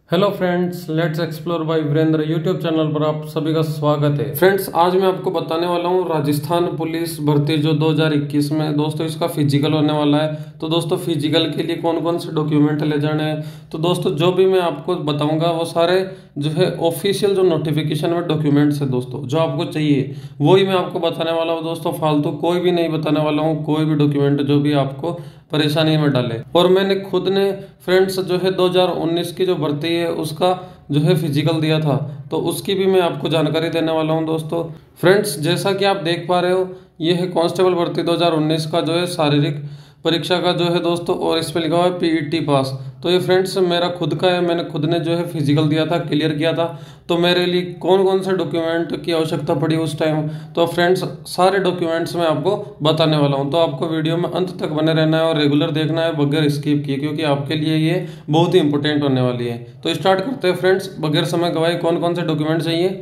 Hello friends, let's explore by Virendra YouTube channel पर आप सभी का स्वागत है। फ्रेंड्स, आज मैं आपको बताने वाला हूँ राजस्थान पुलिस भर्ती जो 2021 में दोस्तों इसका फिजिकल होने वाला है। तो दोस्तों फिजिकल के लिए कौन कौन से डॉक्यूमेंट ले जाने हैं, तो दोस्तों जो भी मैं आपको बताऊंगा वो सारे जो है ऑफिशियल जो नोटिफिकेशन में डॉक्यूमेंट्स है दोस्तों, जो आपको चाहिए वही मैं आपको बताने वाला हूँ दोस्तों। फालतू कोई भी नहीं बताने वाला हूँ, कोई भी डॉक्यूमेंट जो भी आपको परेशानी में डाले। और मैंने खुद ने फ्रेंड्स जो है 2019 की जो भर्ती है उसका जो है फिजिकल दिया था, तो उसकी भी मैं आपको जानकारी देने वाला हूं दोस्तों। फ्रेंड्स, जैसा कि आप देख पा रहे हो, ये है कांस्टेबल भर्ती 2019 का जो है शारीरिक परीक्षा का जो है दोस्तों, और इस पे लिखा हुआ है पीईटी पास। तो ये फ्रेंड्स मेरा खुद का है, मैंने खुद ने जो है फिजिकल दिया था, क्लियर किया था। तो मेरे लिए कौन कौन से डॉक्यूमेंट की आवश्यकता पड़ी उस टाइम, तो फ्रेंड्स सारे डॉक्यूमेंट्स मैं आपको बताने वाला हूं। तो आपको वीडियो में अंत तक बने रहना है और रेगुलर देखना है बगैर स्किप किए, क्योंकि आपके लिए ये बहुत ही इंपॉर्टेंट होने वाली है। तो स्टार्ट करते हैं फ्रेंड्स, बगैर समय गवाए कौन कौन से डॉक्यूमेंट चाहिए।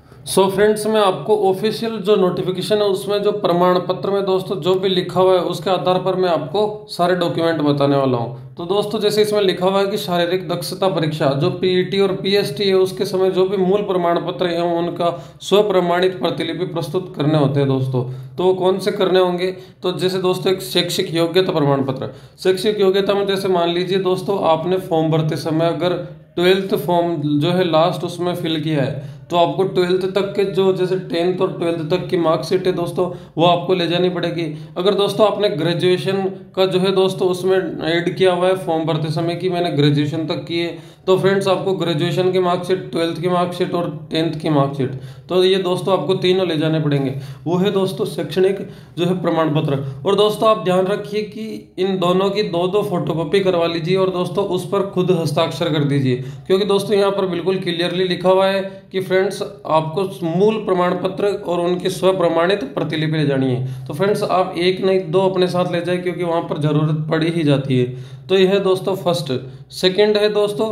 सो फ्रेंड्स, मैं आपको ऑफिशियल जो नोटिफिकेशन है उसमें जो प्रमाण पत्र में दोस्तों जो भी लिखा हुआ है उसके आधार पर मैं आपको सारे डॉक्यूमेंट बताने वाला हूं। तो दोस्तों जैसे इसमें लिखा हुआ है कि शारीरिक दक्षता परीक्षा जो पीईटी और पीएसटी है उसके समय जो भी मूल प्रमाण पत्र है उनका स्व प्रमाणित प्रतिलिपि प्रस्तुत करने होते हैं दोस्तों। तो वो कौन से करने होंगे, तो जैसे दोस्तों एक शैक्षिक योग्यता प्रमाण पत्र। शैक्षिक योग्यता में जैसे मान लीजिए दोस्तों आपने फॉर्म भरते समय अगर 12th फॉर्म जो है लास्ट उसमें फिल किया है, तो आपको 12th तक के जो जैसे 10th और 12th तक की मार्कशीट है दोस्तों वो आपको ले जानी पड़ेगी। अगर दोस्तों आपने ग्रेजुएशन का जो है दोस्तों उसमें ऐड किया हुआ है फॉर्म भरते समय कि मैंने ग्रेजुएशन तक की है, तो फ्रेंड्स आपको ग्रेजुएशन की मार्कशीट, 12th की मार्कशीट और 10th की मार्कशीट, तो ये दोस्तों आपको तीनों ले जाने पड़ेंगे। वो है दोस्तों शैक्षणिक जो है प्रमाण पत्र। और दोस्तों आप ध्यान रखिए कि इन दोनों की दो दो फोटोकॉपी करवा लीजिए और दोस्तों उस पर खुद हस्ताक्षर कर दीजिए, क्योंकि दोस्तों यहाँ पर बिल्कुल क्लियरली लिखा हुआ है कि फ्रेंड्स आपको मूल प्रमाण पत्र और उनकी स्व प्रमाणित प्रतिलिपि ले जानी है। तो फ्रेंड्स आप एक नहीं दो अपने साथ ले जाए, क्योंकि वहां पर जरूरत पड़ी ही जाती है। तो यह है दोस्तों फर्स्ट। सेकंड है दोस्तों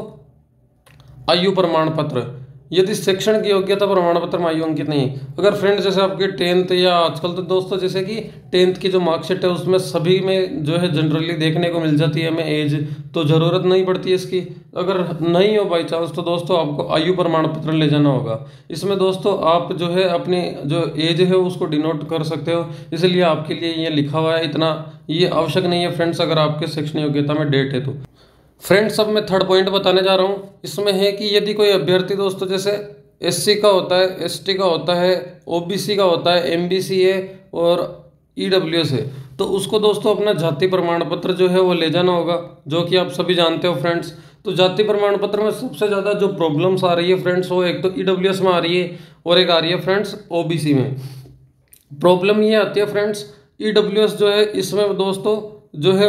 आयु प्रमाण पत्र। यदि शैक्षणिक योग्यता प्रमाण पत्र में आयु अंकित नहीं, अगर फ्रेंड्स जैसे आपके 10th या आजकल तो दोस्तों जैसे कि 10th की जो मार्कशीट है उसमें सभी में जो है जनरली देखने को मिल जाती है हमें एज, तो जरूरत नहीं पड़ती है इसकी। अगर नहीं हो बाई चांस तो दोस्तों आपको आयु प्रमाण पत्र ले जाना होगा। इसमें दोस्तों आप जो है अपनी जो एज है उसको डिनोट कर सकते हो, इसलिए आपके लिए ये लिखा हुआ है। इतना ये आवश्यक नहीं है फ्रेंड्स अगर आपके शैक्षणिक योग्यता में डेट है तो। फ्रेंड्स अब मैं थर्ड पॉइंट बताने जा रहा हूँ। इसमें है कि यदि कोई अभ्यर्थी दोस्तों जैसे एससी का होता है, एसटी का होता है, ओबीसी का होता है, एमबीसी है और ईडब्ल्यूएस है, तो उसको दोस्तों अपना जाति प्रमाण पत्र जो है वो ले जाना होगा, जो कि आप सभी जानते हो फ्रेंड्स। तो जाति प्रमाण पत्र में सबसे ज़्यादा जो प्रॉब्लम्स आ रही है फ्रेंड्स वो एक तो ईडब्ल्यूएस में आ रही है और एक आ रही है फ्रेंड्स ओबीसी में। प्रॉब्लम ये आती है फ्रेंड्स, ईडब्ल्यूएस जो है इसमें दोस्तों जो है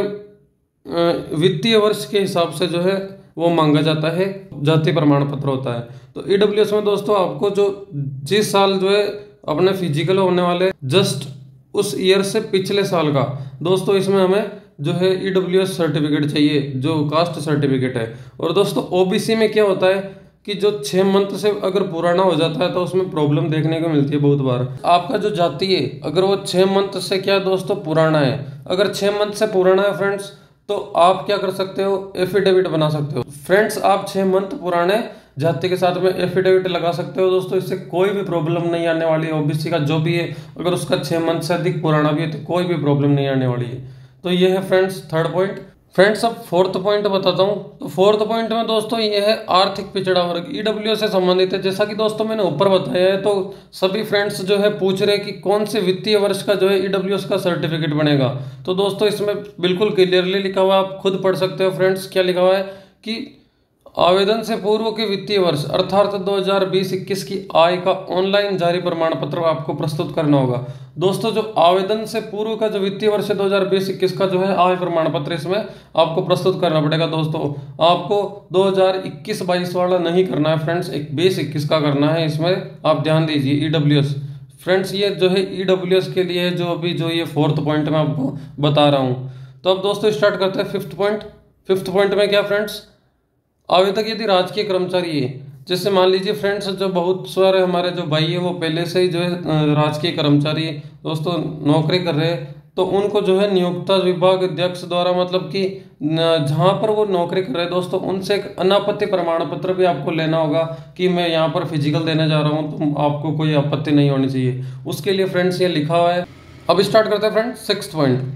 वित्तीय वर्ष के हिसाब से जो है वो मांगा जाता है, जाति प्रमाण पत्र होता है। तो ईडब्ल्यूएस में दोस्तों आपको जो जिस साल जो है अपने फिजिकल होने वाले जस्ट उस ईयर से पिछले साल का दोस्तों इसमें हमें जो है ईडब्ल्यूएस सर्टिफिकेट चाहिए, जो कास्ट सर्टिफिकेट है। और दोस्तों ओबीसी में क्या होता है कि जो 6 मंथ से अगर पुराना हो जाता है तो उसमें प्रॉब्लम देखने को मिलती है बहुत बार। आपका जो जाति है अगर वो 6 मंथ से क्या दोस्तों पुराना है, अगर 6 मंथ से पुराना है फ्रेंड्स, तो आप क्या कर सकते हो, एफिडेविट बना सकते हो। फ्रेंड्स आप 6 मंथ पुराने जाति के साथ में एफिडेविट लगा सकते हो दोस्तों, इससे कोई भी प्रॉब्लम नहीं आने वाली है। ओबीसी का जो भी है अगर उसका 6 मंथ से अधिक पुराना भी है तो कोई भी प्रॉब्लम नहीं आने वाली है। तो ये है फ्रेंड्स थर्ड पॉइंट। फ्रेंड्स अब फोर्थ पॉइंट बताता हूँ। तो फोर्थ पॉइंट में दोस्तों ये है आर्थिक पिछड़ा वर्ग, ईडब्ल्यूएस से संबंधित है। जैसा कि दोस्तों मैंने ऊपर बताया है, तो सभी फ्रेंड्स जो है पूछ रहे हैं कि कौन से वित्तीय वर्ष का जो है ईडब्ल्यूएस का सर्टिफिकेट बनेगा। तो दोस्तों इसमें बिल्कुल क्लियरली लिखा हुआ है, आप खुद पढ़ सकते हो फ्रेंड्स। क्या लिखा हुआ है कि आवेदन से पूर्व के वित्तीय वर्ष अर्थात 2020-21 की आय का ऑनलाइन जारी प्रमाण पत्र आपको प्रस्तुत करना होगा। दोस्तों जो आवेदन से पूर्व का जो वित्तीय वर्ष है 2020-21 का जो है आय प्रमाण पत्र इसमें आपको प्रस्तुत करना पड़ेगा दोस्तों। आपको 2021-22 वाला नहीं करना है फ्रेंड्स, 20-21 का करना है। इसमें आप ध्यान दीजिए ईडब्ल्यूएस फ्रेंड्स, ये जो है ईडब्ल्यूएस के लिए जो अभी जो ये फोर्थ पॉइंट मैं आपको बता रहा हूँ। तो अब दोस्तों स्टार्ट करते हैं फिफ्थ पॉइंट। फिफ्थ पॉइंट में क्या फ्रेंड्स, आवेदक यदि राजकीय कर्मचारी है, जैसे मान लीजिए फ्रेंड्स जो बहुत सारे हमारे जो भाई है वो पहले से ही जो है राजकीय कर्मचारी दोस्तों नौकरी कर रहे हैं, तो उनको जो है नियोक्ता विभाग अध्यक्ष द्वारा मतलब कि जहाँ पर वो नौकरी कर रहे हैं दोस्तों, उनसे एक अनापत्ति प्रमाण पत्र भी आपको लेना होगा कि मैं यहाँ पर फिजिकल देने जा रहा हूँ, तो आपको कोई आपत्ति नहीं होनी चाहिए। उसके लिए फ्रेंड्स ये लिखा हुआ है। अब स्टार्ट करते हैं फ्रेंड्स सिक्स्थ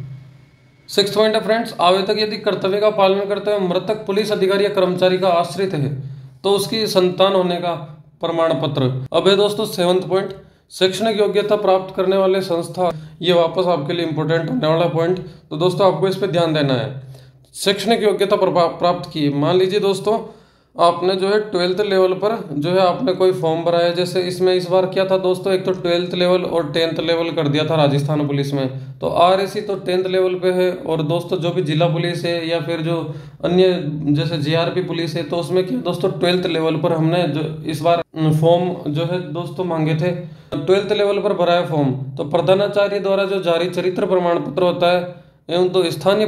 पॉइंट है फ्रेंड्स, आवेदक यदि कर्तव्य का पालन करते हुए मृतक पुलिस अधिकारी या कर्मचारी का आश्रित है तो उसकी संतान होने का प्रमाण पत्र। अब है दोस्तों सेवंथ पॉइंट, शैक्षणिक योग्यता प्राप्त करने वाले संस्था, ये वापस आपके लिए इंपॉर्टेंट होने वाला पॉइंट, तो दोस्तों आपको इस पर ध्यान देना है। शैक्षणिक योग्यता प्राप्त की, मान लीजिए दोस्तों आपने जो है 12th लेवल पर जो है आपने कोई फॉर्म भरा है, जैसे इसमें इस बार क्या था दोस्तों, एक तो 12th लेवल और 10th लेवल कर दिया था राजस्थान पुलिस में, तो RAC तो 10th लेवल पे है, और दोस्तों जो भी जिला पुलिस है या फिर जो अन्य जैसे JRP पुलिस है, तो उसमें क्या दोस्तों 12th लेवल पर हमने जो इस बार फॉर्म जो है दोस्तों मांगे थे, 12th लेवल पर भरा है फॉर्म, तो प्रधानाचार्य द्वारा जो जारी चरित्र प्रमाण पत्र होता है एवं तो स्थानीय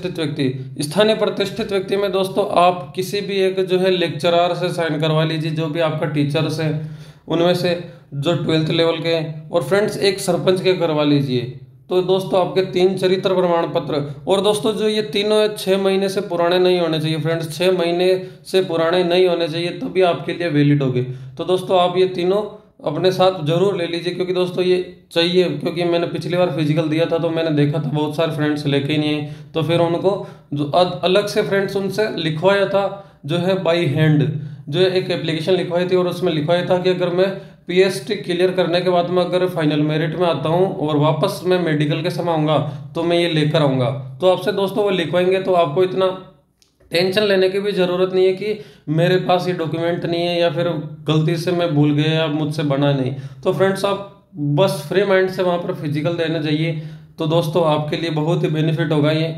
प्रतिष्ठित व्यक्ति में दोस्तों आप किसी भी एक जो है लेक्चरर से साइन करवा लीजिए, जो भी आपका टीचर्स है उनमें से जो 12th लेवल के, और फ्रेंड्स एक सरपंच के करवा लीजिए। तो दोस्तों आपके 3 चरित्र प्रमाण पत्र, और दोस्तों जो ये तीनों 6 महीने से पुराने नहीं होने चाहिए फ्रेंड्स, 6 महीने से पुराने नहीं होने चाहिए, तभी आपके लिए वैलिड होंगे। तो दोस्तों आप ये तीनों अपने साथ जरूर ले लीजिए, क्योंकि दोस्तों ये चाहिए, क्योंकि मैंने पिछली बार फिजिकल दिया था तो मैंने देखा था बहुत सारे फ्रेंड्स लेके ही नहीं है, तो फिर उनको जो अलग से फ्रेंड्स उनसे लिखवाया था जो है बाई हैंड, जो एक एप्लीकेशन लिखवाई थी, और उसमें लिखवाया था कि अगर मैं PST क्लियर करने के बाद में अगर फाइनल मेरिट में आता हूँ और वापस मैं मेडिकल के समय आऊँगा तो मैं ये लेकर आऊँगा। तो आपसे दोस्तों वो लिखवाएंगे, तो आपको इतना टेंशन लेने की भी ज़रूरत नहीं है कि मेरे पास ये डॉक्यूमेंट नहीं है या फिर गलती से मैं भूल गया या मुझसे बना नहीं। तो फ्रेंड्स आप बस फ्री माइंड से वहाँ पर फिजिकल देने जाइए, तो दोस्तों आपके लिए बहुत ही बेनिफिट होगा ये।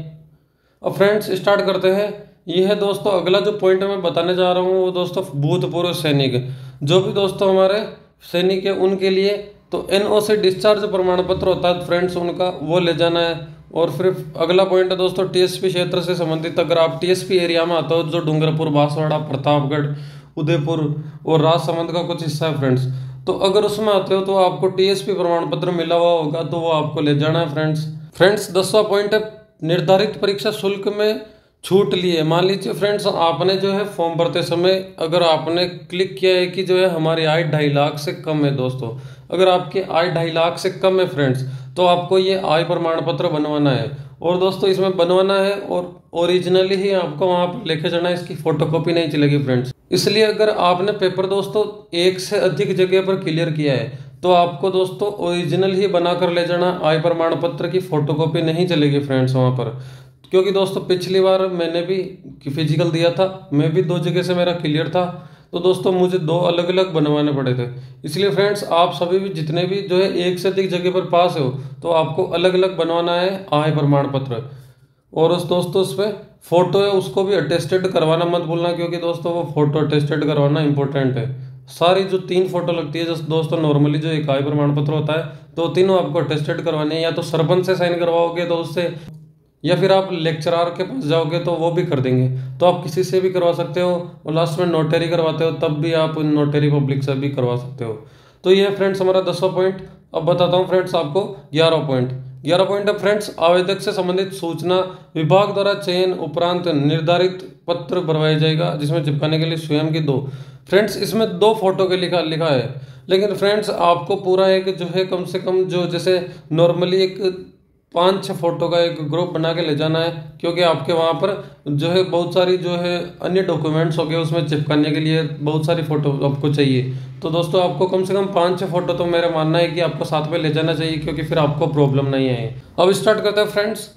अब फ्रेंड्स स्टार्ट करते हैं। ये है दोस्तों अगला जो पॉइंट मैं बताने जा रहा हूँ वो दोस्तों भूतपूर्व सैनिक, जो भी दोस्तों हमारे सैनिक है उनके लिए तो NOC डिस्चार्ज प्रमाण पत्र होता है फ्रेंड्स, उनका वो ले जाना है। और फिर अगला पॉइंट है दोस्तों TSP क्षेत्र से संबंधित, अगर आप TSP एरिया में आते हो, जो डूंगरपुर, बांसवाड़ा, प्रतापगढ़, उदयपुर और राजसमंद का कुछ हिस्सा है फ्रेंड्स, तो अगर उसमें आते हो तो आपको TSP प्रमाण पत्र मिला हुआ होगा, तो वो आपको ले जाना है फ्रेंड्स 10वां पॉइंट है निर्धारित परीक्षा शुल्क में छूट लिए। मान लीजिए फ्रेंड्स आपने जो है फॉर्म भरते समय अगर आपने क्लिक किया है कि जो है हमारी आय 2.5 लाख से कम है दोस्तों, अगर आपकी आय 2.5 लाख से कम है फ्रेंड्स, तो आपको ये आय प्रमाण पत्र बनवाना है। और दोस्तों इसमें बनवाना है और ओरिजिनली ही आपको वहाँ पर लेके जाना है, इसकी फोटोकॉपी नहीं चलेगी फ्रेंड्स। इसलिए अगर आपने पेपर दोस्तों एक से अधिक जगह पर क्लियर किया है तो आपको दोस्तों ओरिजिनल ही बना कर ले जाना, आय प्रमाण पत्र की फोटोकॉपी नहीं चलेगी फ्रेंड्स वहाँ पर। क्योंकि दोस्तों पिछली बार मैंने भी फिजिकल दिया था, मैं भी 2 जगह से मेरा क्लियर था, तो दोस्तों मुझे 2 अलग अलग बनवाने पड़े थे। इसलिए फ्रेंड्स आप सभी भी जितने भी जो है एक से अधिक जगह पर पास हो तो आपको अलग अलग बनवाना है आय प्रमाण पत्र। और उस दोस्तों उस पर फोटो है उसको भी अटेस्टेड करवाना मत भूलना, क्योंकि दोस्तों वो फोटो अटेस्टेड करवाना इंपॉर्टेंट है। सारी जो 3 फोटो लगती है जो दोस्तों नॉर्मली जो एक आय प्रमाण पत्र होता है, तो तीनों आपको अटेस्टेड करवाने हैं, या तो सरपंच से साइन करवाओगे तो उससे, या फिर आप लेक्चरर के पास जाओगे तो वो भी कर देंगे, तो आप किसी से भी करवा सकते हो। और लास्ट में नोटरी करवाते हो तब भी आप नोटरी पब्लिक से भी करवा सकते हो। तो ये फ्रेंड्स हमारा 10वां पॉइंट। अब बताता हूँ फ्रेंड्स आपको 11वां पॉइंट है फ्रेंड्स, आवेदक से संबंधित सूचना विभाग द्वारा चयन उपरांत निर्धारित पत्र भरवाया जाएगा, जिसमें चिपकाने के लिए स्वयं की 2 फ्रेंड्स, इसमें 2 फोटो के लिखा है, लेकिन फ्रेंड्स आपको पूरा एक जो है कम से कम जो जैसे नॉर्मली एक 5-6 फोटो का एक ग्रुप बना के ले जाना है, क्योंकि आपके वहाँ पर जो है बहुत सारी जो है अन्य डॉक्यूमेंट्स हो गए, उसमें चिपकाने के लिए बहुत सारी फोटो आपको चाहिए। तो दोस्तों आपको कम से कम 5-6 फोटो तो मेरा मानना है कि आपको साथ में ले जाना चाहिए, क्योंकि फिर आपको प्रॉब्लम नहीं आए। अब स्टार्ट करते हैं फ्रेंड्स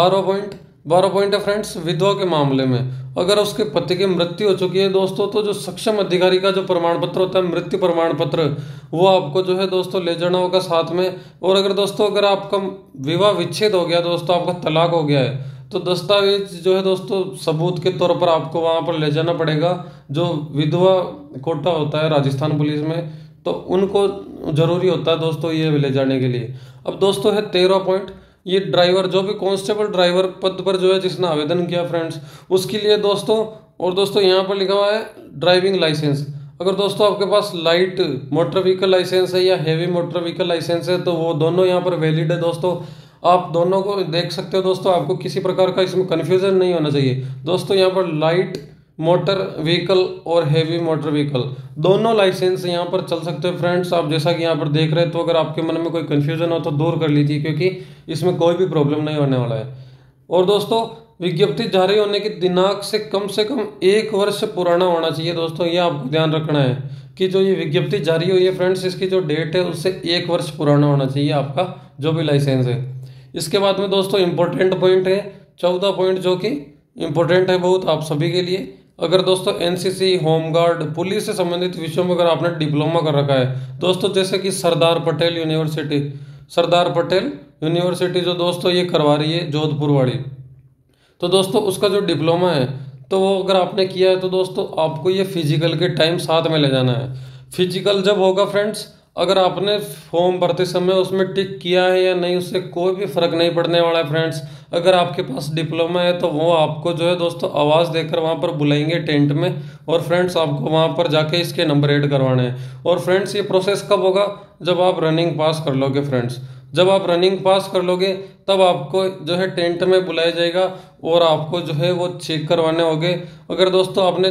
12वां पॉइंट है फ्रेंड्स, विधवा के मामले में अगर उसके पति की मृत्यु हो चुकी है दोस्तों, तो जो सक्षम अधिकारी का जो प्रमाण पत्र होता है मृत्यु प्रमाण पत्र, वो आपको जो है दोस्तों ले जाना होगा साथ में। और अगर दोस्तों अगर आपका विवाह विच्छेद हो गया दोस्तों, आपका तलाक हो गया है, तो दस्तावेज जो है दोस्तों सबूत के तौर पर आपको वहाँ पर ले जाना पड़ेगा। जो विधवा कोटा होता है राजस्थान पुलिस में, तो उनको जरूरी होता है दोस्तों ये ले जाने के लिए। अब दोस्तों है 13वां पॉइंट, ये ड्राइवर जो भी कांस्टेबल ड्राइवर पद पर जो है जिसने आवेदन किया फ्रेंड्स, उसके लिए दोस्तों, और दोस्तों यहाँ पर लिखा हुआ है ड्राइविंग लाइसेंस। अगर दोस्तों आपके पास लाइट मोटर व्हीकल लाइसेंस है या हेवी मोटर व्हीकल लाइसेंस है, तो वो दोनों यहाँ पर वैलिड है दोस्तों। आप दोनों को देख सकते हो दोस्तों, आपको किसी प्रकार का इसमें कन्फ्यूजन नहीं होना चाहिए दोस्तों। यहाँ पर लाइट मोटर व्हीकल और हेवी मोटर व्हीकल दोनों लाइसेंस यहाँ पर चल सकते हैं फ्रेंड्स। आप जैसा कि यहाँ पर देख रहे हैं, तो अगर आपके मन में कोई कन्फ्यूजन हो तो दूर कर लीजिए, क्योंकि इसमें कोई भी प्रॉब्लम नहीं होने वाला है। और दोस्तों विज्ञप्ति जारी होने की दिनांक से कम 1 वर्ष पुराना होना चाहिए दोस्तों। ये आपको ध्यान रखना है कि जो ये विज्ञप्ति जारी हुई है फ्रेंड्स, इसकी जो डेट है उससे 1 वर्ष पुराना होना चाहिए आपका जो भी लाइसेंस है। इसके बाद में दोस्तों इंपॉर्टेंट पॉइंट है 14 पॉइंट, जो कि इंपॉर्टेंट है बहुत आप सभी के लिए। अगर दोस्तों एनसीसी, होमगार्ड, पुलिस से संबंधित विषयों में अगर आपने डिप्लोमा कर रखा है दोस्तों, जैसे कि सरदार पटेल यूनिवर्सिटी जो दोस्तों ये करवा रही है जोधपुर वाली, तो दोस्तों उसका जो डिप्लोमा है तो वो अगर आपने किया है तो दोस्तों आपको ये फिजिकल के टाइम साथ में ले जाना है। फिजिकल जब होगा फ्रेंड्स, अगर आपने फॉर्म भरते समय उसमें टिक किया है या नहीं, उससे कोई भी फर्क नहीं पड़ने वाला है फ्रेंड्स। अगर आपके पास डिप्लोमा है तो वो आपको जो है दोस्तों आवाज़ देकर वहाँ पर बुलाएंगे टेंट में, और फ्रेंड्स आपको वहाँ पर जाके इसके नंबर ऐड करवाने हैं। और फ्रेंड्स ये प्रोसेस कब होगा, जब आप रनिंग पास कर लोगे फ्रेंड्स। जब आप रनिंग पास कर लोगे तब आपको जो है टेंट में बुलाया जाएगा और आपको जो है वो चेक करवाने होंगे। अगर दोस्तों आपने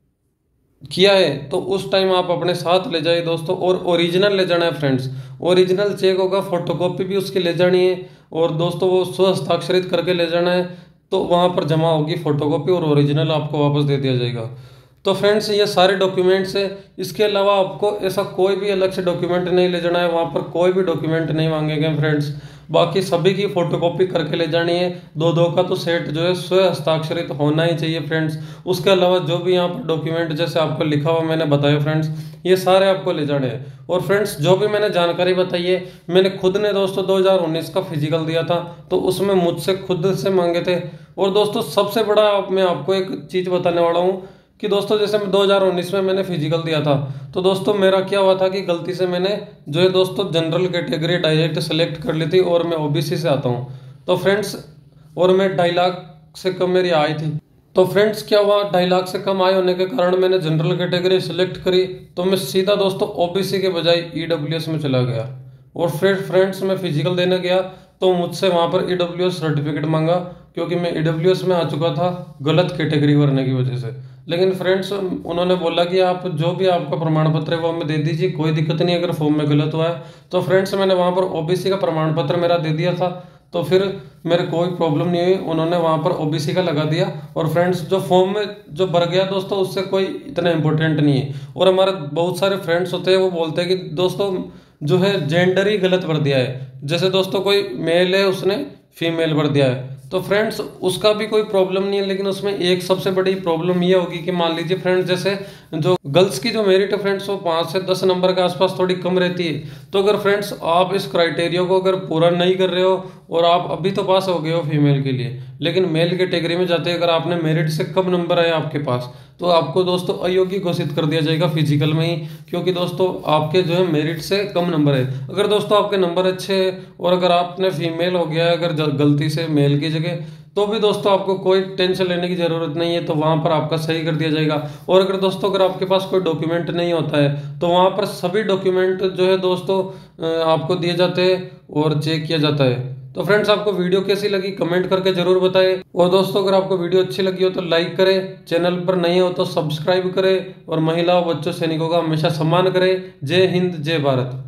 किया है तो उस टाइम आप अपने साथ ले जाइए दोस्तों, और ओरिजिनल ले जाना है फ्रेंड्स। ओरिजिनल चेक होगा, फोटोकॉपी भी उसकी ले जानी है, और दोस्तों वो स्वहस्ताक्षरित करके ले जाना है, तो वहाँ पर जमा होगी फोटोकॉपी और ओरिजिनल आपको वापस दे दिया जाएगा। तो फ्रेंड्स ये सारे डॉक्यूमेंट्स है। इसके अलावा आपको ऐसा कोई भी अलग से डॉक्यूमेंट नहीं ले जाना है, वहाँ पर कोई भी डॉक्यूमेंट नहीं मांगेंगे फ्रेंड्स। बाकी सभी की फोटोकॉपी करके ले जानी है, दो का तो सेट जो है स्व हस्ताक्षरित होना ही चाहिए फ्रेंड्स। उसके अलावा जो भी यहाँ पर डॉक्यूमेंट जैसे आपको लिखा हुआ मैंने बताया फ्रेंड्स, ये सारे आपको ले जाने हैं। और फ्रेंड्स जो भी मैंने जानकारी बताई है, मैंने खुद ने दोस्तों 2019 का फिजिकल दिया था, तो उसमें मुझसे खुद से मांगे थे। और दोस्तों सबसे बड़ा मैं आपको एक चीज़ बताने वाला हूँ कि दोस्तों जैसे 2019 में मैंने फिजिकल दिया था, तो दोस्तों मेरा क्या हुआ था कि गलती से मैंने जो है दोस्तों जनरल कैटेगरी डायरेक्ट सेलेक्ट कर ली थी, और मैं ओबीसी से आता हूँ। तो फ्रेंड्स और मैं 2.5 लाख से कम मेरी आय थी। तो फ्रेंड्स क्या हुआ, 2.5 लाख से कम आय होने के कारण मैंने जनरल कैटेगरी सेलेक्ट करी, तो मैं सीधा दोस्तों ओबीसी के बजाय ईडब्ल्यूएस में चला गया। और फिर फ्रेंड्स मैं फिजिकल देने गया तो मुझसे वहाँ पर ईडब्ल्यूएस सर्टिफिकेट मांगा, क्योंकि मैं ईडब्ल्यूएस में आ चुका था गलत कैटेगरी भरने की वजह से। लेकिन फ्रेंड्स उन्होंने बोला कि आप जो भी आपका प्रमाण पत्र है वो हमें दे दीजिए, कोई दिक्कत नहीं अगर फॉर्म में गलत हुआ है। तो फ्रेंड्स मैंने वहाँ पर ओबीसी का प्रमाण पत्र मेरा दे दिया था, तो फिर मेरे कोई प्रॉब्लम नहीं हुई, उन्होंने वहाँ पर ओबीसी का लगा दिया। और फ्रेंड्स जो फॉर्म में जो भर गया दोस्तों उससे कोई इतना इंपॉर्टेंट नहीं है। और हमारे बहुत सारे फ्रेंड्स होते हैं वो बोलते हैं कि दोस्तों जो है जेंडर ही गलत भर दिया है, जैसे दोस्तों कोई मेल है उसने फीमेल भर दिया है, तो फ्रेंड्स उसका भी कोई प्रॉब्लम नहीं है। लेकिन उसमें एक सबसे बड़ी प्रॉब्लम ये होगी कि मान लीजिए फ्रेंड्स जैसे जो गर्ल्स की जो मेरिट है फ्रेंड्स वो 5 से 10 नंबर के आसपास थोड़ी कम रहती है। तो अगर फ्रेंड्स आप इस क्राइटेरिया को अगर पूरा नहीं कर रहे हो, और आप अभी तो पास हो गए हो फीमेल के लिए, लेकिन मेल कैटेगरी में जाते अगर आपने मेरिट से कम नंबर आए आपके पास, तो आपको दोस्तों अयोग्य घोषित कर दिया जाएगा फिजिकल में ही, क्योंकि दोस्तों आपके जो है मेरिट से कम नंबर है। अगर दोस्तों आपके नंबर अच्छे हैं और अगर आपने फीमेल हो गया है अगर गलती से मेल की जगह, तो भी दोस्तों आपको कोई टेंशन लेने की जरूरत नहीं है, तो वहां पर आपका सही कर दिया जाएगा। और अगर दोस्तों अगर आपके पास कोई डॉक्यूमेंट नहीं होता है तो वहां पर सभी डॉक्यूमेंट जो है दोस्तों आपको दिए जाते हैं और चेक किया जाता है। तो फ्रेंड्स आपको वीडियो कैसी लगी कमेंट करके जरूर बताएं। और दोस्तों अगर आपको वीडियो अच्छी लगी हो तो लाइक करें, चैनल पर नए हो तो सब्सक्राइब करें, और महिला और बच्चों सैनिकों का हमेशा सम्मान करें। जय हिंद, जय भारत।